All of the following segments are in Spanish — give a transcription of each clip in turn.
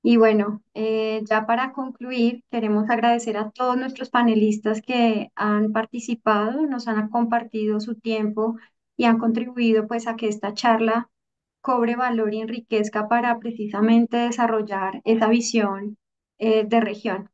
Y bueno, ya para concluir, queremos agradecer a todos nuestros panelistas que han participado, nos han compartido su tiempo y han contribuido pues a que esta charla cobre valor y enriquezca para precisamente desarrollar esa visión de región.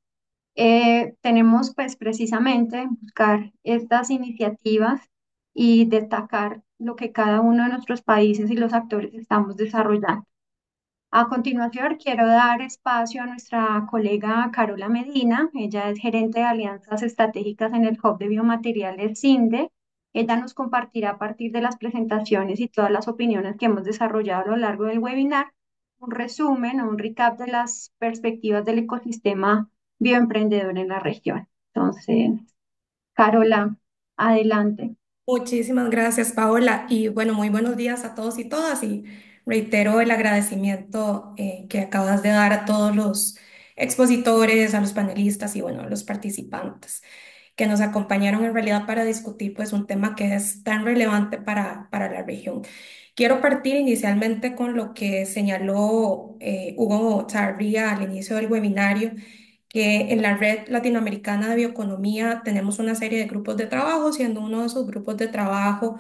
Tenemos pues precisamente buscar estas iniciativas y destacar lo que cada uno de nuestros países y los actores estamos desarrollando. A continuación, quiero dar espacio a nuestra colega Carola Medina. Ella es gerente de alianzas estratégicas en el Hub de Biomateriales CINDE. Ella nos compartirá a partir de las presentaciones y todas las opiniones que hemos desarrollado a lo largo del webinar, un resumen o un recap de las perspectivas del ecosistema bioemprendedor en la región. Entonces, Carola, adelante. Muchísimas gracias, Paola. Y bueno, muy buenos días a todos y todas. Y reitero el agradecimiento que acabas de dar a todos los expositores, a los panelistas y bueno, a los participantes que nos acompañaron en realidad para discutir pues un tema que es tan relevante para la región. Quiero partir inicialmente con lo que señaló Hugo Charria al inicio del webinario, que en la Red Latinoamericana de Bioeconomía tenemos una serie de grupos de trabajo, siendo uno de esos grupos de trabajo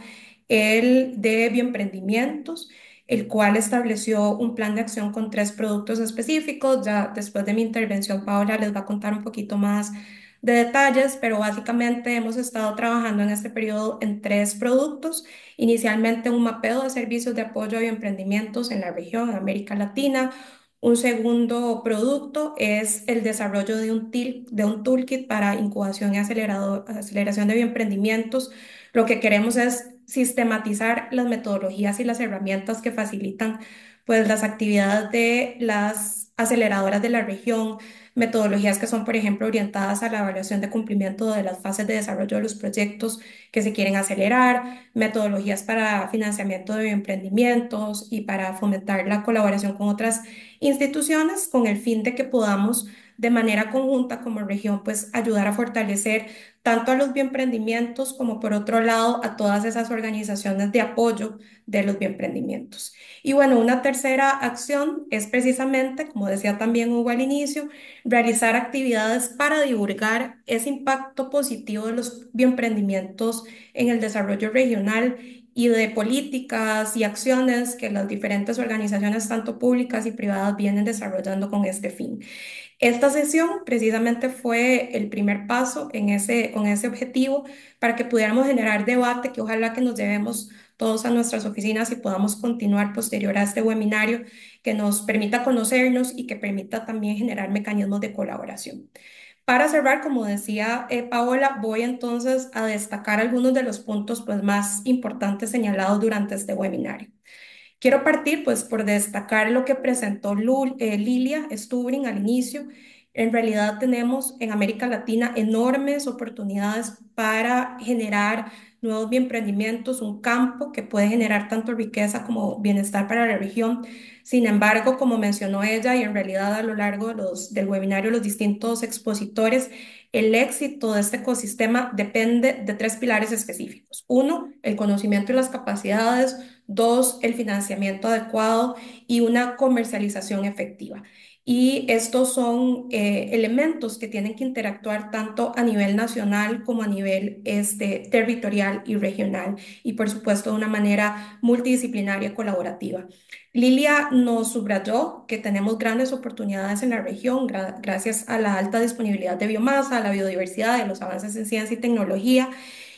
el de bioemprendimientos, el cual estableció un plan de acción con tres productos específicos. Ya después de mi intervención, Paola les va a contar un poquito más de detalles, pero básicamente hemos estado trabajando en este periodo en tres productos. Inicialmente un mapeo de servicios de apoyo a bioemprendimientos en la región, en América Latina. Un segundo producto es el desarrollo de un toolkit para incubación y aceleración de bioemprendimientos. Lo que queremos es sistematizar las metodologías y las herramientas que facilitan pues, las actividades de las aceleradoras de la región, metodologías que son, por ejemplo, orientadas a la evaluación de cumplimiento de las fases de desarrollo de los proyectos que se quieren acelerar, metodologías para financiamiento de bioemprendimientos y para fomentar la colaboración con otras instituciones con el fin de que podamos de manera conjunta como región pues ayudar a fortalecer tanto a los bioemprendimientos como por otro lado a todas esas organizaciones de apoyo de los bioemprendimientos. Y bueno, una tercera acción es precisamente, como decía también Hugo al inicio, realizar actividades para divulgar ese impacto positivo de los bioemprendimientos en el desarrollo regional y de políticas y acciones que las diferentes organizaciones, tanto públicas y privadas, vienen desarrollando con este fin. Esta sesión precisamente fue el primer paso con ese objetivo para que pudiéramos generar debate, que ojalá que nos llevemos todos a nuestras oficinas y podamos continuar posterior a este webinario que nos permita conocernos y que permita también generar mecanismos de colaboración. Para cerrar, como decía Paola, voy entonces a destacar algunos de los puntos pues, más importantes señalados durante este webinario. Quiero partir pues por destacar lo que presentó Lilia Stubring al inicio. En realidad tenemos en América Latina enormes oportunidades para generar nuevos emprendimientos, un campo que puede generar tanto riqueza como bienestar para la región. Sin embargo, como mencionó ella y en realidad a lo largo del webinario los distintos expositores, el éxito de este ecosistema depende de tres pilares específicos. Uno, el conocimiento y las capacidades. Dos, el financiamiento adecuado y una comercialización efectiva. Y estos son elementos que tienen que interactuar tanto a nivel nacional como a nivel territorial y regional y por supuesto de una manera multidisciplinaria y colaborativa. Lilia nos subrayó que tenemos grandes oportunidades en la región gracias a la alta disponibilidad de biomasa, a la biodiversidad, a los avances en ciencia y tecnología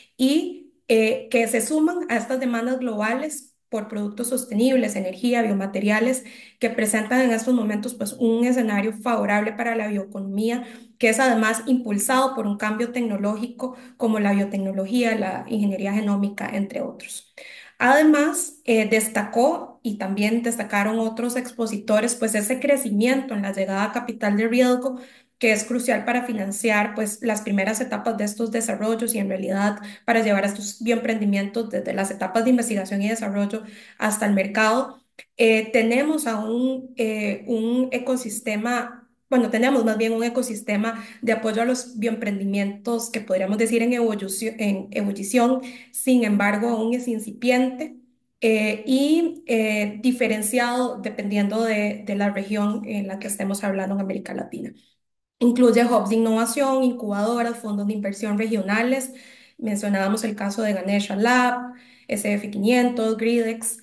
y que se suman a estas demandas globales por productos sostenibles, energía, biomateriales, que presentan en estos momentos pues, un escenario favorable para la bioeconomía, que es además impulsado por un cambio tecnológico como la biotecnología, la ingeniería genómica, entre otros. Además, destacó y también destacaron otros expositores, pues ese crecimiento en la llegada a capital de riesgo que es crucial para financiar pues las primeras etapas de estos desarrollos y en realidad para llevar a estos bioemprendimientos desde las etapas de investigación y desarrollo hasta el mercado. Tenemos aún un ecosistema, bueno, tenemos más bien un ecosistema de apoyo a los bioemprendimientos que podríamos decir en ebullición, sin embargo, aún es incipiente. diferenciado dependiendo de la región en la que estemos hablando en América Latina. Incluye hubs de innovación, incubadoras, fondos de inversión regionales. Mencionábamos el caso de Ganesha Lab, SF500, Gridex.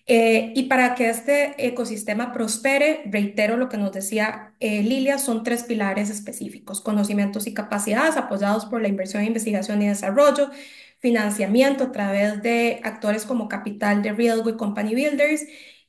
Y para que este ecosistema prospere, reitero lo que nos decía Lilia, son tres pilares específicos: conocimientos y capacidades apoyados por la inversión, investigación y desarrollo, financiamiento a través de actores como capital de Riesgo y Company Builders,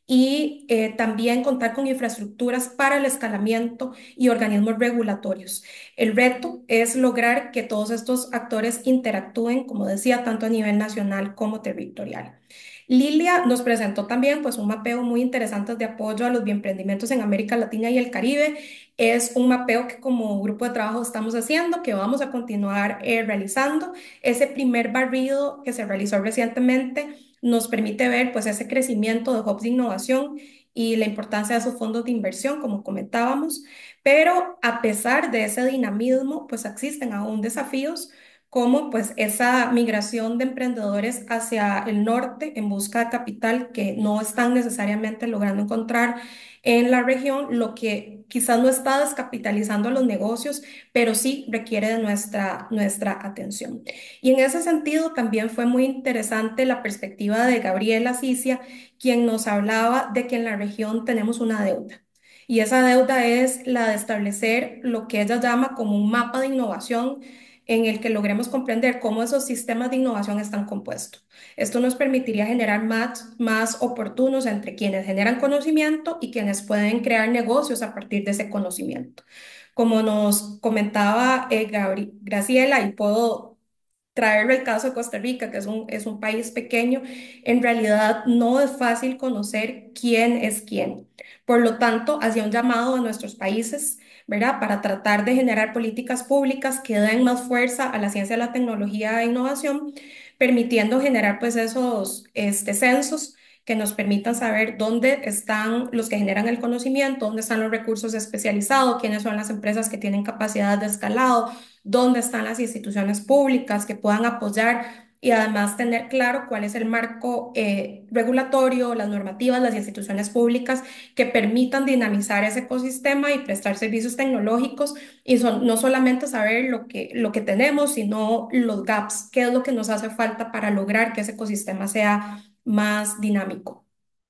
y también contar con infraestructuras para el escalamiento y organismos regulatorios. El reto es lograr que todos estos actores interactúen, como decía, tanto a nivel nacional como territorial. Lilia nos presentó también pues, un mapeo muy interesante de apoyo a los bioemprendimientos en América Latina y el Caribe. Es un mapeo que como grupo de trabajo estamos haciendo, que vamos a continuar realizando. Ese primer barrido que se realizó recientemente nos permite ver pues, ese crecimiento de hubs de innovación y la importancia de esos fondos de inversión, como comentábamos. Pero a pesar de ese dinamismo, pues existen aún desafíos como pues esa migración de emprendedores hacia el norte en busca de capital que no están necesariamente logrando encontrar en la región, lo que quizás no está descapitalizando los negocios, pero sí requiere de nuestra atención. Y en ese sentido también fue muy interesante la perspectiva de Gabriela Cicia, quien nos hablaba de que en la región tenemos una deuda. Y esa deuda es la de establecer lo que ella llama como un mapa de innovación en el que logremos comprender cómo esos sistemas de innovación están compuestos. Esto nos permitiría generar más oportunos entre quienes generan conocimiento y quienes pueden crear negocios a partir de ese conocimiento. Como nos comentaba Graciela, y puedo traerlo el caso de Costa Rica, que es un país pequeño, en realidad no es fácil conocer quién es quién. Por lo tanto, hacía un llamado a nuestros países, ¿verdad? Para tratar de generar políticas públicas que den más fuerza a la ciencia, la tecnología e innovación, permitiendo generar pues esos censos que nos permitan saber dónde están los que generan el conocimiento, dónde están los recursos especializados, quiénes son las empresas que tienen capacidad de escalado, dónde están las instituciones públicas que puedan apoyar y además tener claro cuál es el marco regulatorio, las normativas, las instituciones públicas que permitan dinamizar ese ecosistema y prestar servicios tecnológicos y no solamente saber lo que tenemos, sino los gaps, qué es lo que nos hace falta para lograr que ese ecosistema sea más dinámico.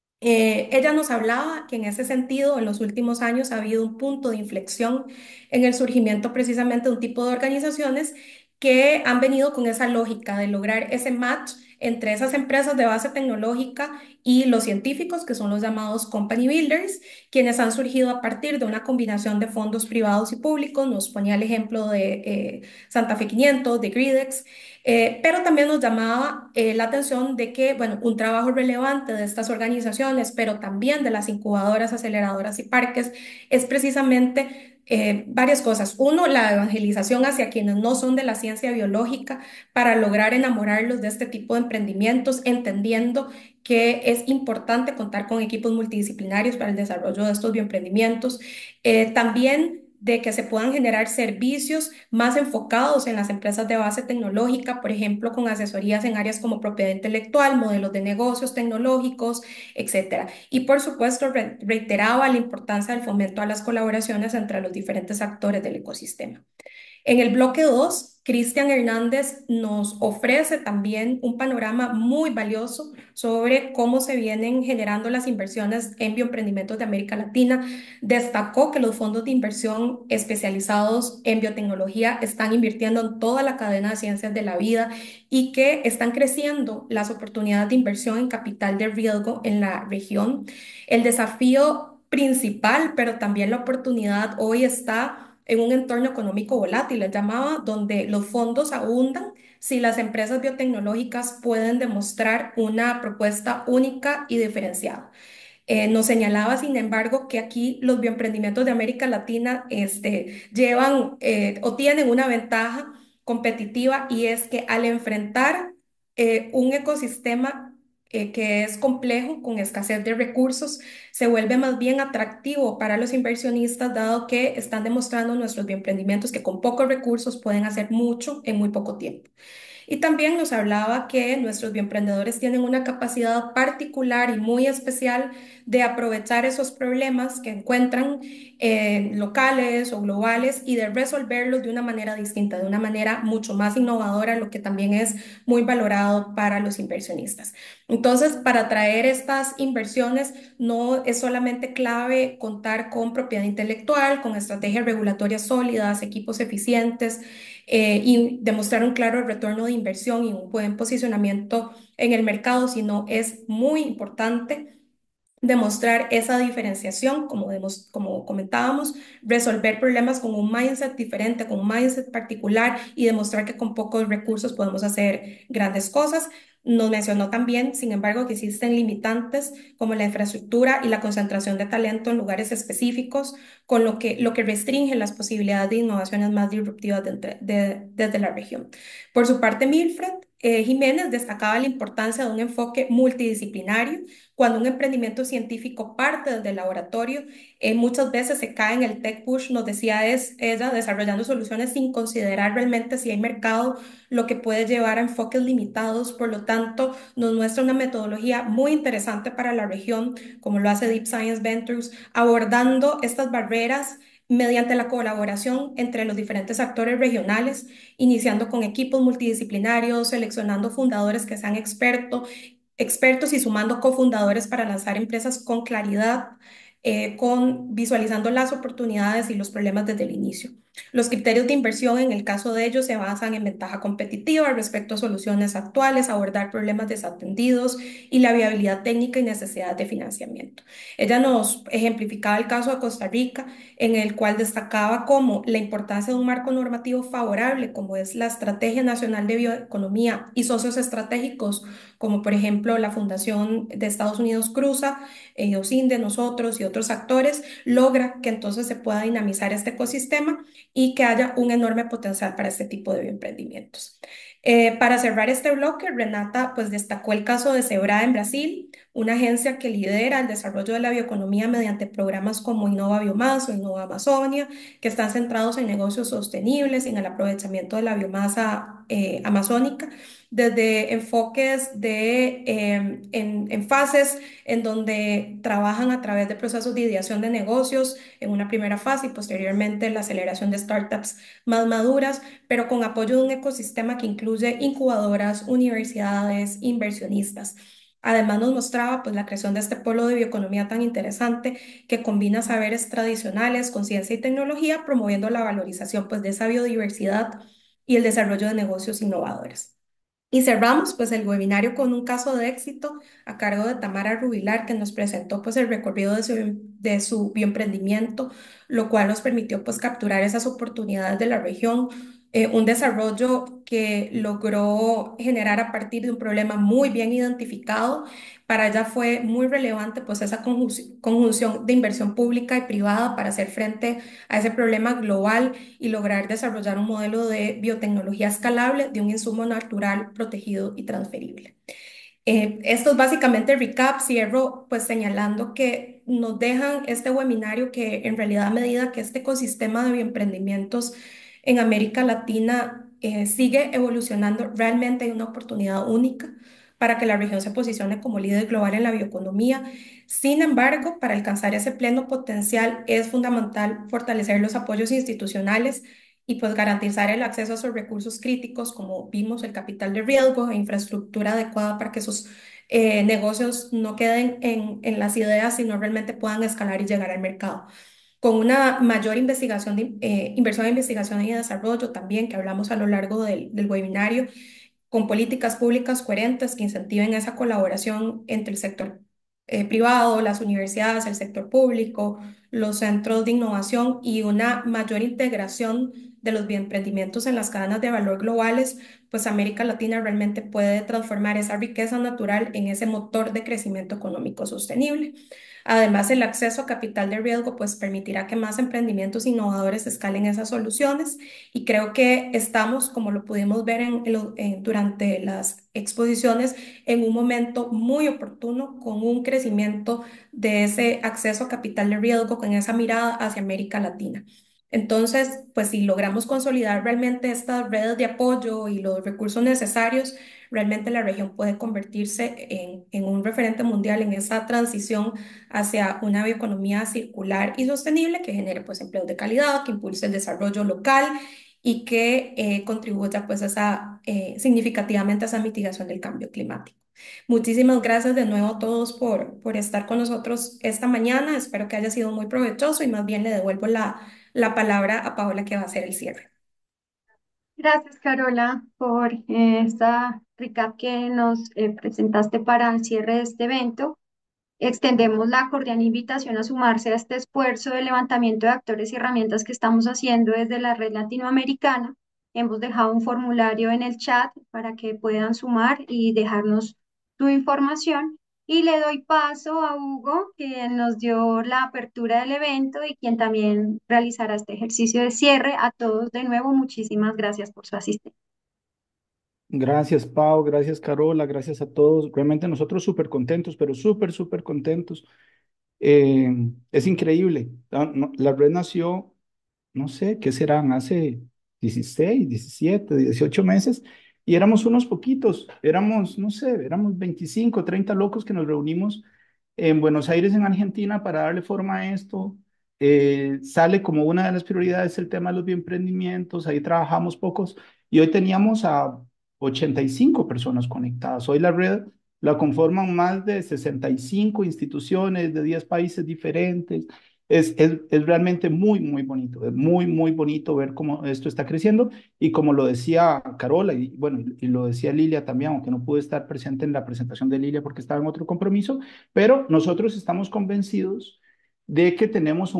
Ella nos hablaba que en ese sentido, en los últimos años ha habido un punto de inflexión en el surgimiento precisamente de un tipo de organizaciones que han venido con esa lógica de lograr ese match entre esas empresas de base tecnológica y los científicos, que son los llamados company builders, quienes han surgido a partir de una combinación de fondos privados y públicos. Nos ponía el ejemplo de Santa Fe 500, de Gridex, pero también nos llamaba la atención de que, bueno, un trabajo relevante de estas organizaciones, pero también de las incubadoras, aceleradoras y parques, es precisamente varias cosas. Uno, la evangelización hacia quienes no son de la ciencia biológica para lograr enamorarlos de este tipo de emprendimientos, entendiendo que es importante contar con equipos multidisciplinarios para el desarrollo de estos bioemprendimientos. También de que se puedan generar servicios más enfocados en las empresas de base tecnológica, por ejemplo, con asesorías en áreas como propiedad intelectual, modelos de negocios tecnológicos, etcétera. Y por supuesto, reiteraba la importancia del fomento a las colaboraciones entre los diferentes actores del ecosistema. En el bloque 2, Cristian Hernández nos ofrece también un panorama muy valioso sobre cómo se vienen generando las inversiones en bioemprendimientos de América Latina. Destacó que los fondos de inversión especializados en biotecnología están invirtiendo en toda la cadena de ciencias de la vida y que están creciendo las oportunidades de inversión en capital de riesgo en la región. El desafío principal, pero también la oportunidad hoy está en un entorno económico volátil, les llamaba, donde los fondos abundan si las empresas biotecnológicas pueden demostrar una propuesta única y diferenciada. Nos señalaba, sin embargo, que aquí los bioemprendimientos de América Latina llevan o tienen una ventaja competitiva y es que al enfrentar un ecosistema que es complejo, con escasez de recursos, se vuelve más bien atractivo para los inversionistas, dado que están demostrando nuestros bioemprendimientos que con pocos recursos pueden hacer mucho en muy poco tiempo. Y también nos hablaba que nuestros bioemprendedores tienen una capacidad particular y muy especial de aprovechar esos problemas que encuentran locales o globales y de resolverlos de una manera distinta, de una manera mucho más innovadora, lo que también es muy valorado para los inversionistas. Entonces, para atraer estas inversiones, no es solamente clave contar con propiedad intelectual, con estrategias regulatorias sólidas, equipos eficientes y demostrar un claro retorno de inversión y un buen posicionamiento en el mercado, sino es muy importante demostrar esa diferenciación, como comentábamos, resolver problemas con un mindset diferente, con un mindset particular y demostrar que con pocos recursos podemos hacer grandes cosas. Nos mencionó también, sin embargo, que existen limitantes como la infraestructura y la concentración de talento en lugares específicos, con lo que restringe las posibilidades de innovaciones más disruptivas desde la región. Por su parte, Milfred Jiménez destacaba la importancia de un enfoque multidisciplinario cuando un emprendimiento científico parte desde el laboratorio, muchas veces se cae en el tech push, nos decía es ella, desarrollando soluciones sin considerar realmente si hay mercado, lo que puede llevar a enfoques limitados. Por lo tanto, nos muestra una metodología muy interesante para la región, como lo hace Deep Science Ventures, abordando estas barreras mediante la colaboración entre los diferentes actores regionales, iniciando con equipos multidisciplinarios, seleccionando fundadores que sean expertos y sumando cofundadores para lanzar empresas con claridad, con visualizando las oportunidades y los problemas desde el inicio. Los criterios de inversión en el caso de ellos se basan en ventaja competitiva respecto a soluciones actuales, abordar problemas desatendidos y la viabilidad técnica y necesidad de financiamiento. Ella nos ejemplificaba el caso de Costa Rica, en el cual destacaba como la importancia de un marco normativo favorable, como es la Estrategia Nacional de Bioeconomía y socios estratégicos como por ejemplo la Fundación de Estados Unidos Cruza, OSINDE, nosotros y otros actores, logra que entonces se pueda dinamizar este ecosistema y que haya un enorme potencial para este tipo de bioemprendimientos. Para cerrar este bloque, Renata pues destacó el caso de Sebra en Brasil, una agencia que lidera el desarrollo de la bioeconomía mediante programas como Innova Biomás o Innova Amazonia, que están centrados en negocios sostenibles y en el aprovechamiento de la biomasa amazónica desde enfoques en fases en donde trabajan a través de procesos de ideación de negocios en una primera fase y posteriormente la aceleración de startups más maduras, pero con apoyo de un ecosistema que incluye incubadoras, universidades, inversionistas. Además nos mostraba pues la creación de este polo de bioeconomía tan interesante que combina saberes tradicionales con ciencia y tecnología, promoviendo la valorización pues de esa biodiversidad y el desarrollo de negocios innovadores. Y cerramos pues el webinario con un caso de éxito a cargo de Tamara Rubilar, que nos presentó pues el recorrido de su bioemprendimiento, lo cual nos permitió pues capturar esas oportunidades de la región, un desarrollo que logró generar a partir de un problema muy bien identificado. Para ella fue muy relevante pues esa conjunción de inversión pública y privada para hacer frente a ese problema global y lograr desarrollar un modelo de biotecnología escalable de un insumo natural protegido y transferible. Esto es básicamente el recap. Cierro pues señalando que nos dejan este webinario que en realidad a medida que este ecosistema de bioemprendimientos en América Latina sigue evolucionando, realmente hay una oportunidad única para que la región se posicione como líder global en la bioeconomía. Sin embargo, para alcanzar ese pleno potencial es fundamental fortalecer los apoyos institucionales y pues garantizar el acceso a esos recursos críticos, como vimos, el capital de riesgo e infraestructura adecuada para que esos negocios no queden en las ideas, sino realmente puedan escalar y llegar al mercado. Con una mayor inversión en investigación y desarrollo también, que hablamos a lo largo del webinario, con políticas públicas coherentes que incentiven esa colaboración entre el sector privado, las universidades, el sector público, los centros de innovación y una mayor integración de los bioemprendimientos en las cadenas de valor globales, pues América Latina realmente puede transformar esa riqueza natural en ese motor de crecimiento económico sostenible. Además, el acceso a capital de riesgo pues permitirá que más emprendimientos innovadores escalen esas soluciones y creo que estamos, como lo pudimos ver durante las exposiciones, en un momento muy oportuno con un crecimiento de ese acceso a capital de riesgo, con esa mirada hacia América Latina. Entonces, pues si logramos consolidar realmente estas redes de apoyo y los recursos necesarios, realmente la región puede convertirse en un referente mundial en esa transición hacia una bioeconomía circular y sostenible que genere pues empleos de calidad, que impulse el desarrollo local y que contribuya pues a significativamente a esa mitigación del cambio climático. Muchísimas gracias de nuevo a todos por estar con nosotros esta mañana. Espero que haya sido muy provechoso y más bien le devuelvo la palabra a Paola que va a hacer el cierre. Gracias, Carola, por esta recap que nos presentaste para el cierre de este evento. Extendemos la cordial invitación a sumarse a este esfuerzo de levantamiento de actores y herramientas que estamos haciendo desde la red latinoamericana. Hemos dejado un formulario en el chat para que puedan sumar y dejarnos su información. Y le doy paso a Hugo, quien nos dio la apertura del evento y quien también realizará este ejercicio de cierre. A todos de nuevo, muchísimas gracias por su asistencia. Gracias, Pau, gracias, Carola, gracias a todos. Realmente nosotros súper contentos, pero súper, súper contentos. Es increíble. La red nació, no sé, ¿qué serán? Hace 16, 17, 18 meses y éramos unos poquitos. Éramos, no sé, éramos 25, 30 locos que nos reunimos en Buenos Aires, en Argentina, para darle forma a esto. Sale como una de las prioridades el tema de los bioemprendimientos. Ahí trabajamos pocos y hoy teníamos a 85 personas conectadas. Hoy la red la conforman más de 65 instituciones de 10 países diferentes. Es realmente muy, muy bonito, es muy, muy bonito ver cómo esto está creciendo y como lo decía Carola y bueno, y lo decía Lilia también, aunque no pude estar presente en la presentación de Lilia porque estaba en otro compromiso, pero nosotros estamos convencidos de que tenemos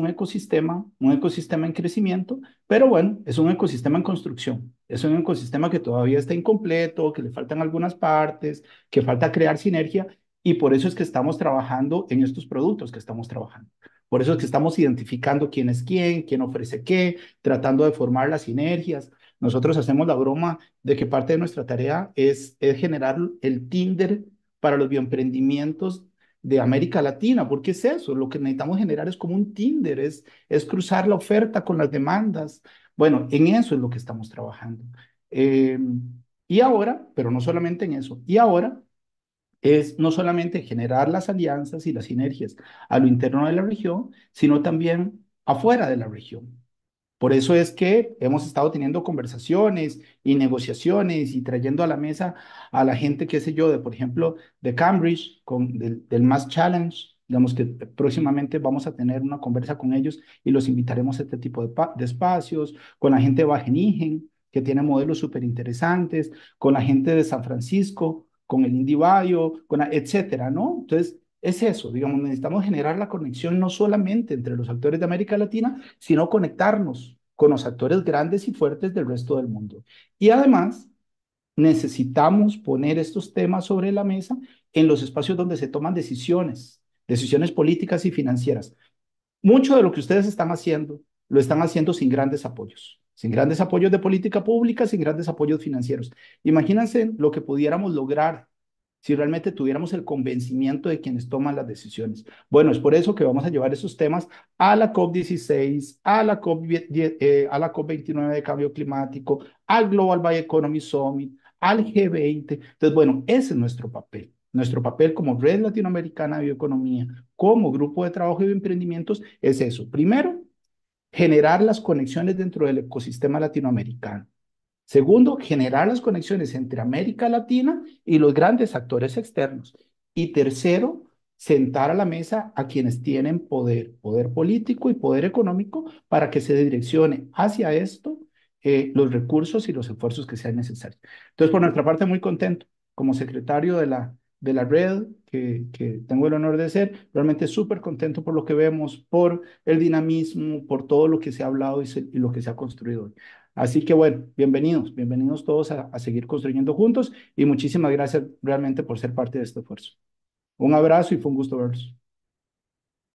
un ecosistema en crecimiento, pero bueno, es un ecosistema en construcción, es un ecosistema que todavía está incompleto, que le faltan algunas partes, que falta crear sinergia y por eso es que estamos trabajando en estos productos que estamos trabajando. Por eso es que estamos identificando quién es quién ofrece qué, tratando de formar las sinergias. Nosotros hacemos la broma de que parte de nuestra tarea es generar el Tinder para los bioemprendimientos de América Latina, porque es eso, lo que necesitamos generar es como un Tinder, es cruzar la oferta con las demandas. Bueno, en eso es lo que estamos trabajando. Eh, y ahora, pero no solamente en eso, y ahora es no solamente generar las alianzas y las sinergias a lo interno de la región, sino también afuera de la región. Por eso es que hemos estado teniendo conversaciones y negociaciones y trayendo a la mesa a la gente, qué sé yo, de, por ejemplo, de Cambridge, del Mass Challenge. Digamos que próximamente vamos a tener una conversa con ellos y los invitaremos a este tipo de espacios, con la gente de Wageningen, que tiene modelos súper interesantes, con la gente de San Francisco, con el IndieBio, etcétera, ¿no? Entonces, es eso, digamos, necesitamos generar la conexión no solamente entre los actores de América Latina, sino conectarnos con los actores grandes y fuertes del resto del mundo. Y además, necesitamos poner estos temas sobre la mesa en los espacios donde se toman decisiones, decisiones políticas y financieras. Mucho de lo que ustedes están haciendo, lo están haciendo sin grandes apoyos de política pública, sin grandes apoyos financieros. Imagínense lo que pudiéramos lograr si realmente tuviéramos el convencimiento de quienes toman las decisiones. Bueno, es por eso que vamos a llevar esos temas a la COP16, a la COP29 de cambio climático, al Global Bioeconomy Summit, al G20. Entonces, bueno, ese es nuestro papel. Nuestro papel como Red Latinoamericana de Bioeconomía, como grupo de trabajo y de emprendimientos, es eso. Primero, generar las conexiones dentro del ecosistema latinoamericano. Segundo, generar las conexiones entre América Latina y los grandes actores externos. Y tercero, sentar a la mesa a quienes tienen poder, poder político y poder económico para que se direccione hacia esto los recursos y los esfuerzos que sean necesarios. Entonces, por nuestra parte, muy contento como secretario de la red que tengo el honor de ser, realmente súper contento por lo que vemos, por el dinamismo, por todo lo que se ha hablado y lo que se ha construido hoy. Así que bueno, bienvenidos, bienvenidos todos a seguir construyendo juntos y muchísimas gracias realmente por ser parte de este esfuerzo. Un abrazo y fue un gusto verlos.